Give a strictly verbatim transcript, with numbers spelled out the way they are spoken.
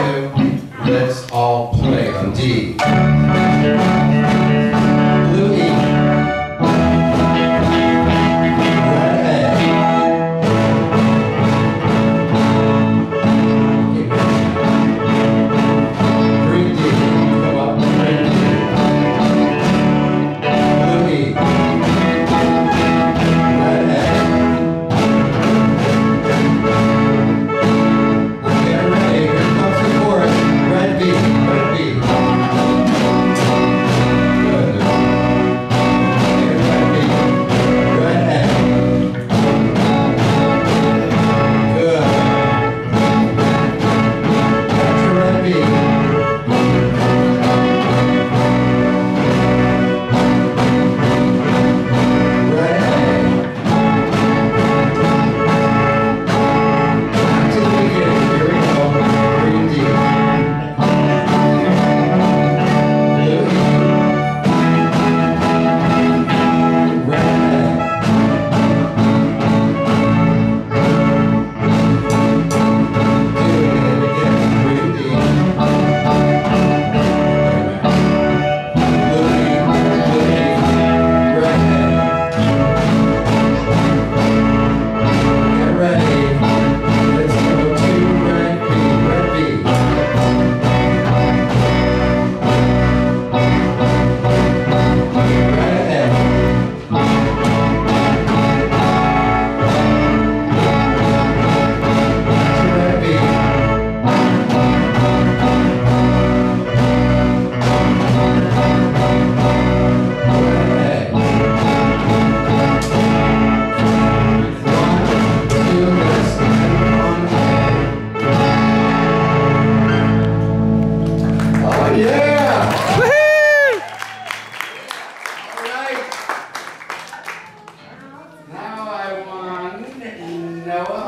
two, let's all play on D. Blue E. Red A. Green D. Come up, green D. Blue E. Red A. Get ready, here comes the chorus. Red B, red B. Good. Get ready, red A. Good. Back to red B. Red A. Back to the beginning. Here we go. Green D. Blue E. Red A. Doing it again. Green D. Blue E. Blue E. Red A. Get ready. Let's go to red B. Red B. Red A. Red B. Red A. One, two, let's end on A. Oh yeah! All right. Now I want Noah